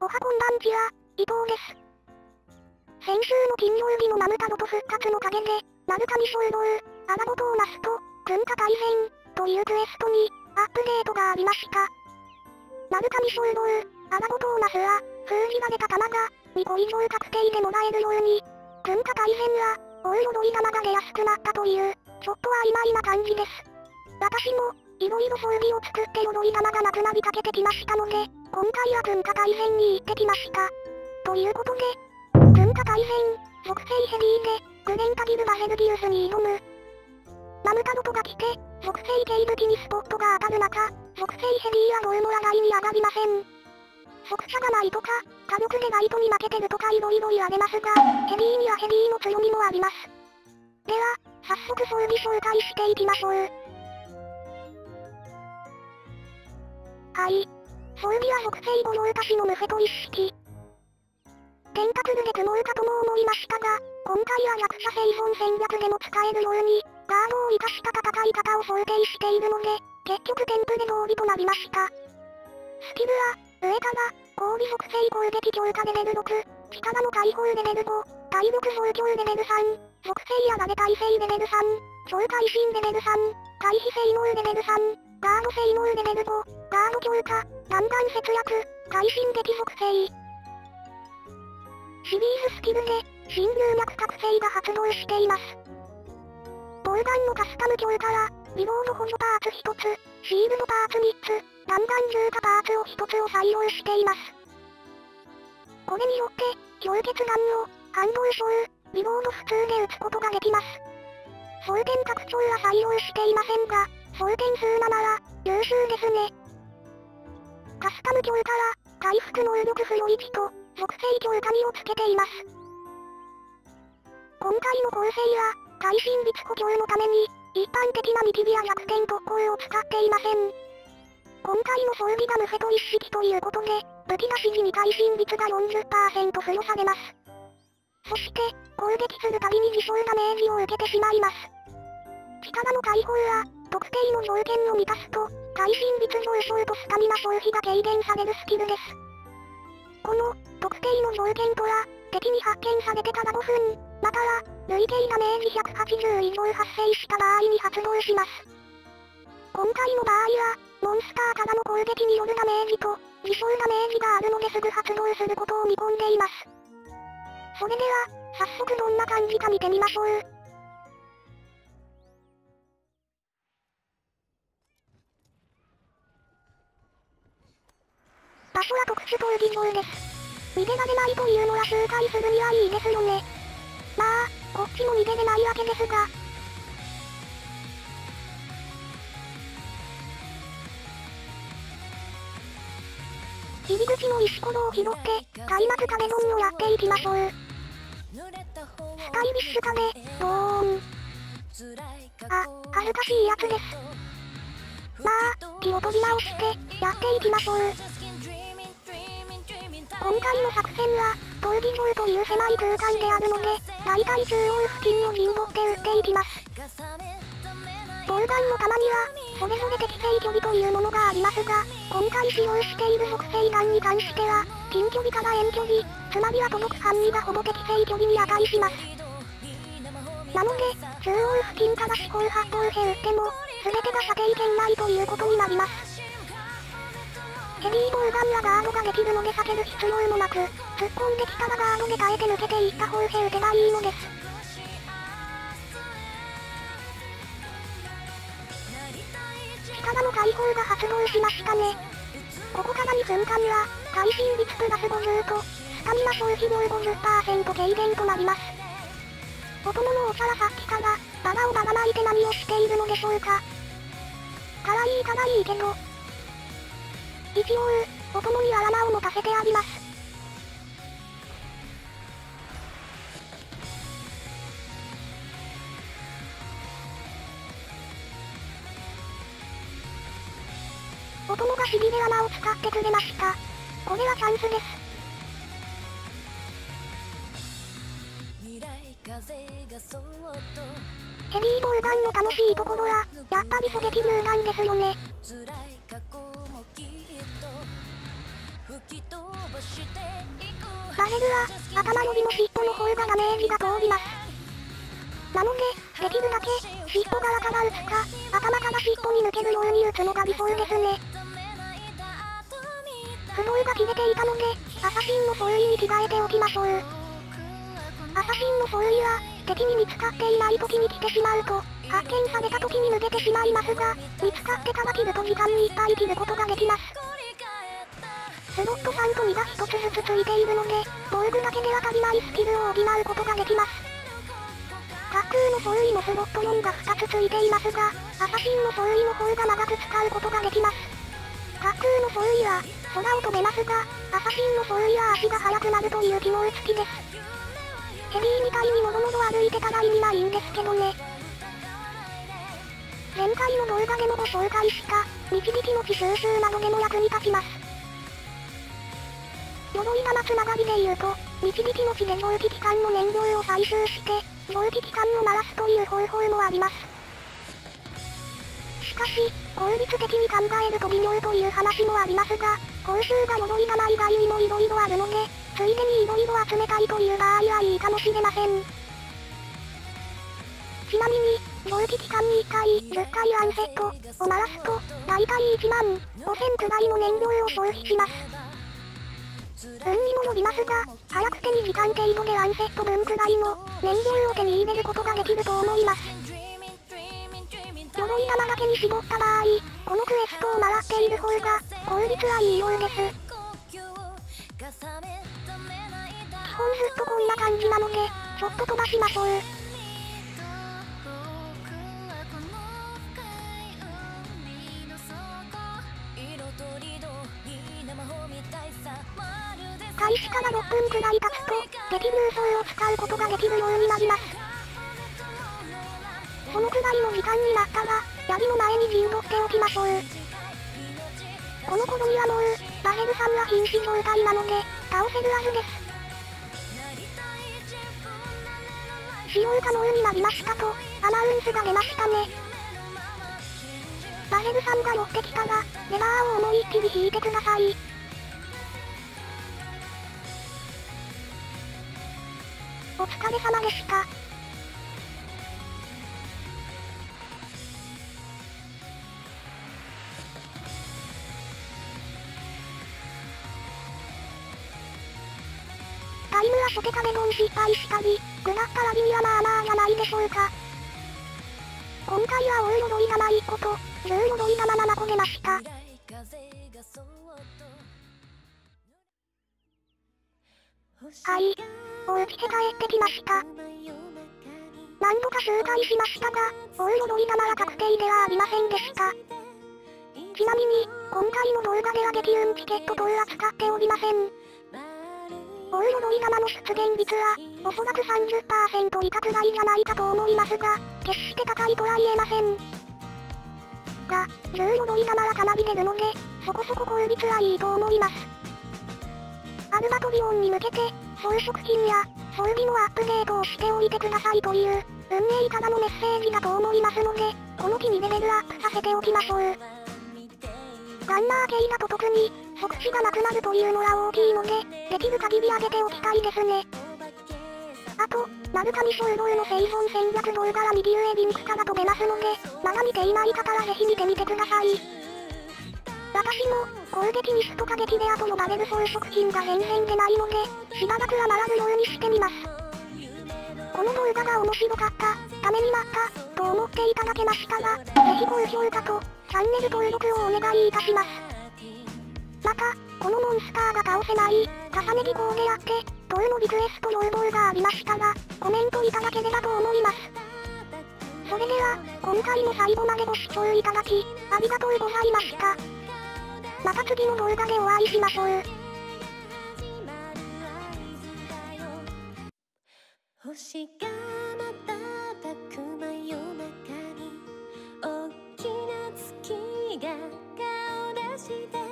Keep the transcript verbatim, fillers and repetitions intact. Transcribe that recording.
おはこんばんちは、伊藤です。先週の金曜日のマムタロト復活の陰で、マルカミ消防、アラボトーマスと、文化改善、というクエストに、アップデートがありました。マルカミ消防、アラボトーマスは、封じられた玉が、にこ以上確定でもらえるように、文化改善は、大鎧玉が出やすくなったという、ちょっと曖昧な感じです。私も、いろいろ装備を作って鎧玉がなくなりかけてきましたので、今回は文化改善に行ってきました。ということで、文化改善、属性ヘビーで、グレンタギルバヘルディウスに挑む。マムタロトが来て、属性系武器にスポットが当たる中、属性ヘビーはどうもラインに上がりません。速射がないとか、火力でライトに負けてるとかいろいろ言われますが、ヘビーにはヘビーの強みもあります。では、早速装備紹介していきましょう。はい。装備は属性五両足しのムフェト一式。テンタクルで組もうかとも思いましたが、今回は弱者生存戦略でも使えるように、ガードを生かした戦い方を想定しているので、結局テンプレ通りとなりました。スキルは、上から、交尾属性攻撃強化レベルろく、力の解放レベルご、体力増強レベルさん、属性やられ耐性レベルさん、超会心レベルさん、回避性能レベルさん、ガード性能レベルご、ガード強化、弾丸節約、会心撃属性。シリーズスキルで、新流脈覚醒が発動しています。ボウガンのカスタム強化は、リロード補助パーツひとつ、シールドパーツみっつ、弾丸重化パーツをひとつを採用しています。これによって、氷結弾を、反動将、リロード普通で撃つことができます。装填拡張は採用していませんが、装填数ななは、優秀ですね。カスタム強化は、回復能力付与いちと、属性強化にをつけています。今回の構成は、会心率補強のために、一般的なニキビや弱点特攻を使っていません。今回の装備がムフェト一式ということで、武器出し時に会心率が よんじゅっパーセント 付与されます。そして、攻撃するたびに自傷ダメージを受けてしまいます。力の解放は、特定の条件を満たすと、会心率上昇とスタミナ消費が軽減されるスキルです。この、特定の条件とは、敵に発見されてからごふん、または、累計ダメージひゃくはちじゅう以上発生した場合に発動します。今回の場合は、モンスターからの攻撃によるダメージと、自傷ダメージがあるのですぐ発動することを見込んでいます。それでは、早速どんな感じか見てみましょう。場所は特殊闘技場です。逃げられないというのは周回するにはいいですよね。まあ、こっちも逃げれないわけですが。入り口の石ころを拾って、開幕壁ドンをやっていきましょう。スタイリッシュ壁、ドーン。あ、恥ずかしいやつです。まあ、気を取り直して、やっていきましょう。今回の作戦は、闘技場という狭い空間であるので、大体中央付近を陣取って撃っていきます。ボウガンの弾には、それぞれ適正距離というものがありますが、今回使用している属性弾に関しては、近距離から遠距離、つまりは届く範囲がほぼ適正距離に値します。なので、中央付近から四方八方へ撃っても、全てが射程圏内ということになります。ヘビーボウガンやガードができるので避ける必要もなく、突っ込んできたらガードで耐えて抜けていった方へ撃てばいいのです。力の解放が発動しましたね。ここからにふんかんは、会心率プラスごじゅうと、スタミナ消費量 ごじゅっパーセント 軽減となります。お供のお茶はさっきから、バラをばらまいて何をしているのでしょうか。かわいいかわいいけど。一応、お供にアラマを持たせてあります。お供がしびれアマを使ってくれました。これはチャンスです。ヘビーボウガンの楽しいところは、やっぱり狙撃ルーガンですよね。 バレルは、頭よりも尻尾の方がダメージが通ります。なので、できるだけ、尻尾側から撃つか、頭から尻尾に抜けるように撃つのが理想ですね。不動が切れていたので、アサシンの装備に着替えておきましょう。アサシンの装備は、敵に見つかっていない時に着てしまうと、発見された時に脱げてしまいますが、見つかってから着ると時間にいっぱい着ることができます。スロットさんとにがひとつずつついているので、防具だけでは足りないスキルを補うことができます。滑空の装備もスロットよんがふたつついていますが、アサシンの装備の方が長く使うことができます。滑空の装備は、空を飛べますが、アサシンの装備は足が速くなるという機能付きです。ヘビーみたいにもろもろ歩いてたら意味ないんですけどね。前回の動画でもご紹介した、導き持ち収集などでも役に立ちます。鎧玉つながりで言うと、導き持ちで蒸気機関の燃料を採集して、蒸気機関を鳴らすという方法もあります。しかし、効率的に考えると微妙という話もありますが、報酬が鎧玉以外にも色々あるので、ついでに色々集めたいという場合はいいかもしれません。ちなみに、蒸気機関にいっかい、じゅっかいアンセットを回すと、だいたいいちまんごせんくらいの燃料を消費します。運にもよりますが、早くてにじかん程度でアンセット分くらいの燃料を手に入れることができると思います。鎧玉だけに絞った場合、このクエストを回っている方が、効率はいいようです。基本ずっとこんな感じなので、ちょっと飛ばしましょう。開始からろっぷんくらい経つと、敵空想を使うことができるようになります。そのくらいの時間になったら、槍の前に陣取っておきましょう。この頃にはもう、バヘルさんは瀕死状態なので、倒せるはずです。使用可能になりましたと、アナウンスが出ましたね。バヘルさんが寄ってきたら、レバーを思いっきり引いてください。お疲れ様でした。タイムは初手壁ドン失敗したり、下ったらビンはまあまあじゃないでしょうか。今回は大鎧玉いっこと、重鎧玉ななこ出ました。はい、お家へ帰ってきました。何度か周回しましたが、大鎧玉は確定ではありませんでした。ちなみに、今回の動画では激運チケット等は使っておりません。大鎧玉の出現率は、おそらく さんじゅっパーセント 以下くらいじゃないかと思いますが、決して高いとは言えません。が、重鎧玉はかなり出るので、そこそこ効率はいいと思います。アルバトリオンに向けて、装飾品や、装備のアップデートをしておいてくださいという、運営からのメッセージだと思いますので、この機にレベルアップさせておきましょう。ガンマー系だと特に、即死がなくなるというのは大きいので、できる限り上げておきたいですね。あと、丸神衝動の生存戦略動画は右上リンクから飛べますので、まだ見ていない方はぜひ見てみてください。私も、攻撃ミスとか激レアと呼ばれる装飾品が全然出ないので、しばらくは回るようにしてみます。この動画が面白かった、ためになった、と思っていただけましたら、ぜひ高評価と、チャンネル登録をお願いいたします。また、このモンスターが倒せない、重ね着コーデやって、等のリクエスト要望がありましたら、コメントいただければと思います。それでは、今回も最後までご視聴いただき、ありがとうございました。また次の動画でお会いしましょう。星が瞬く真夜中に大きな月が顔出して